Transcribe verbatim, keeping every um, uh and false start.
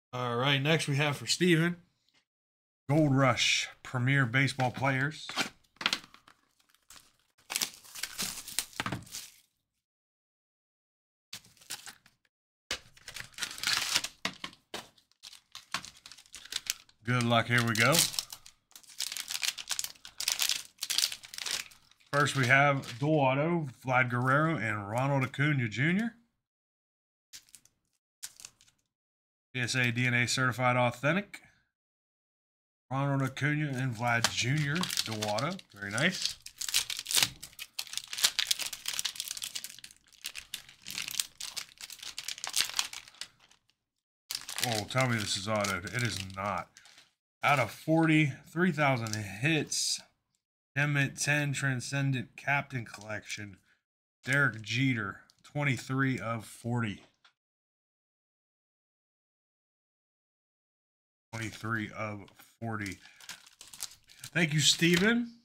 All right, next we have for Steven, Gold Rush Premier Baseball Players. Good luck, here we go. First we have dual auto, Vlad Guerrero and Ronald Acuna Junior P S A D N A certified authentic. Ronald Acuna and Vlad Junior dual auto. Very nice. Oh, tell me this is autoed. It is not. Out of forty, three thousand hits. Emmett ten Transcendent Captain Collection. Derek Jeter, twenty-three of forty. twenty-three of forty. Thank you, Steven.